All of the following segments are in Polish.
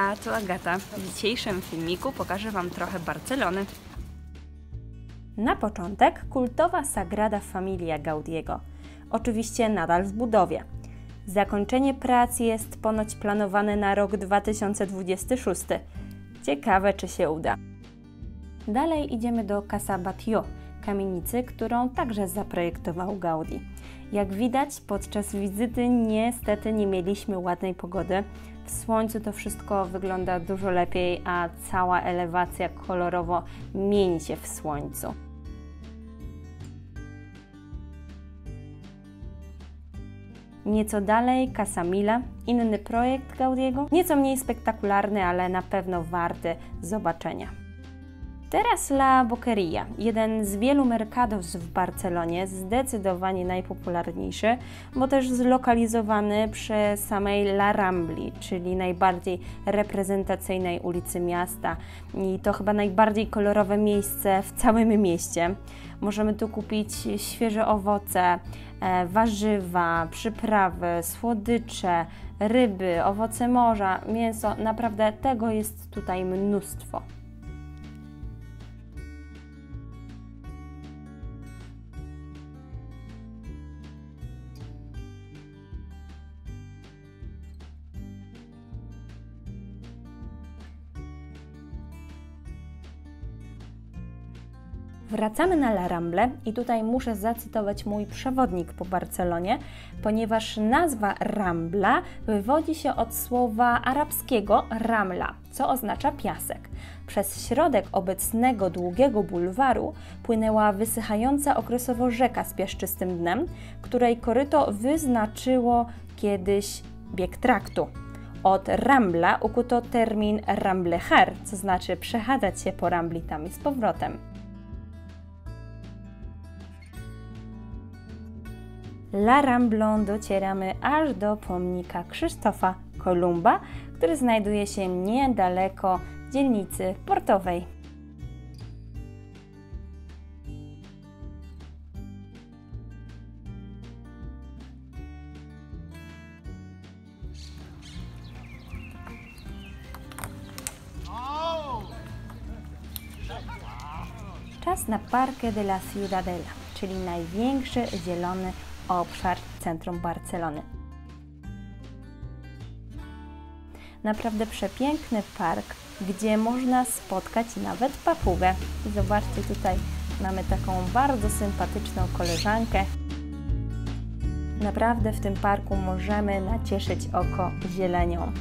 Siema, tu Agata. W dzisiejszym filmiku pokażę Wam trochę Barcelony. Na początek kultowa Sagrada Familia Gaudiego. Oczywiście nadal w budowie. Zakończenie prac jest ponoć planowane na rok 2026. Ciekawe, czy się uda. Dalej idziemy do Casa Batlló, kamienicy, którą także zaprojektował Gaudí. Jak widać, podczas wizyty niestety nie mieliśmy ładnej pogody. W słońcu to wszystko wygląda dużo lepiej, a cała elewacja kolorowo mieni się w słońcu. Nieco dalej Casa Mila, inny projekt Gaudiego, nieco mniej spektakularny, ale na pewno warty zobaczenia. Teraz La Boqueria, jeden z wielu mercados w Barcelonie, zdecydowanie najpopularniejszy, bo też zlokalizowany przy samej La Rambli, czyli najbardziej reprezentacyjnej ulicy miasta. I to chyba najbardziej kolorowe miejsce w całym mieście. Możemy tu kupić świeże owoce, warzywa, przyprawy, słodycze, ryby, owoce morza, mięso. Naprawdę tego jest tutaj mnóstwo. Wracamy na La Ramble i tutaj muszę zacytować mój przewodnik po Barcelonie, ponieważ nazwa Rambla wywodzi się od słowa arabskiego ramla, co oznacza piasek. Przez środek obecnego długiego bulwaru płynęła wysychająca okresowo rzeka z piaszczystym dnem, której koryto wyznaczyło kiedyś bieg traktu. Od Rambla ukuto termin ramblejar, co znaczy przechadzać się po Rambli tam i z powrotem. La Ramblą docieramy aż do pomnika Krzysztofa Kolumba, który znajduje się niedaleko dzielnicy portowej. Czas na Parque de la Ciudadela, czyli największy zielony obszar centrum Barcelony. Naprawdę przepiękny park, gdzie można spotkać nawet papugę. Zobaczcie, tutaj mamy taką bardzo sympatyczną koleżankę. Naprawdę w tym parku możemy nacieszyć oko zielenią.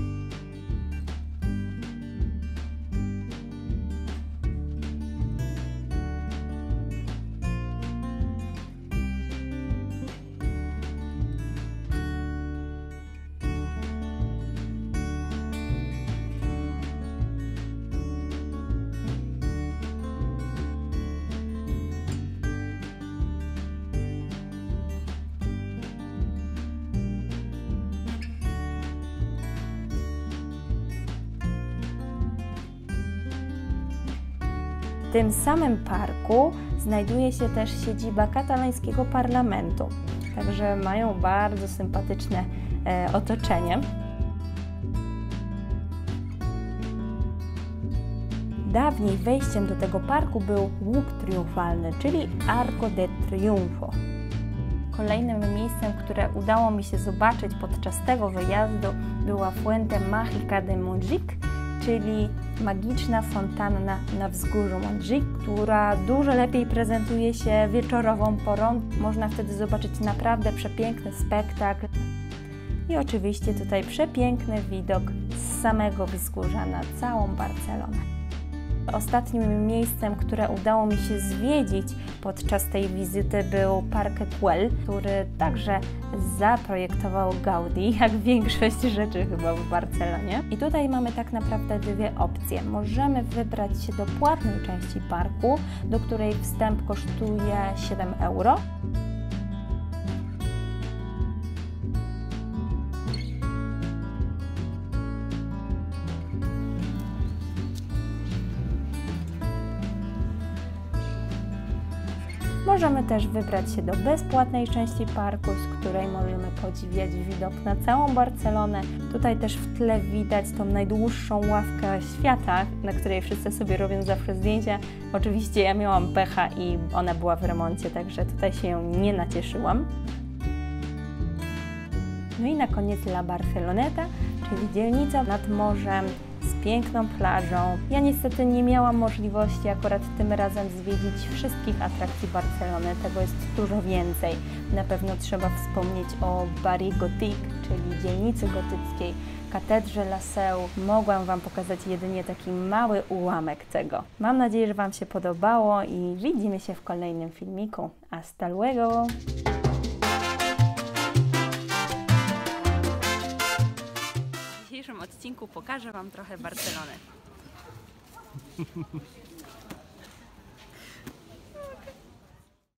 W tym samym parku znajduje się też siedziba katalońskiego parlamentu, także mają bardzo sympatyczne otoczenie. Dawniej wejściem do tego parku był łuk triumfalny, czyli Arco de Triunfo. Kolejnym miejscem, które udało mi się zobaczyć podczas tego wyjazdu, była Fuente Mágica de Montjuïc, czyli magiczna fontanna na wzgórzu Montjuïc, która dużo lepiej prezentuje się wieczorową porą. Można wtedy zobaczyć naprawdę przepiękny spektakl i oczywiście tutaj przepiękny widok z samego wzgórza na całą Barcelonę. Ostatnim miejscem, które udało mi się zwiedzić podczas tej wizyty, był Parque Güell, który także zaprojektował Gaudí, jak większość rzeczy chyba w Barcelonie. I tutaj mamy tak naprawdę dwie opcje. Możemy wybrać się do płatnej części parku, do której wstęp kosztuje 7 euro. Możemy też wybrać się do bezpłatnej części parku, z której możemy podziwiać widok na całą Barcelonę. Tutaj też w tle widać tą najdłuższą ławkę świata, na której wszyscy sobie robią zawsze zdjęcia. Oczywiście ja miałam pecha i ona była w remoncie, także tutaj się ją nie nacieszyłam. No i na koniec La Barceloneta, czyli dzielnica nad morzem z piękną plażą. Ja niestety nie miałam możliwości akurat tym razem zwiedzić wszystkich atrakcji Barcelony, tego jest dużo więcej. Na pewno trzeba wspomnieć o Barri Gothique, czyli dzielnicy gotyckiej, katedrze La Seu. Mogłam Wam pokazać jedynie taki mały ułamek tego. Mam nadzieję, że Wam się podobało i widzimy się w kolejnym filmiku. Hasta luego! W dzisiejszym odcinku pokażę Wam trochę Barcelony.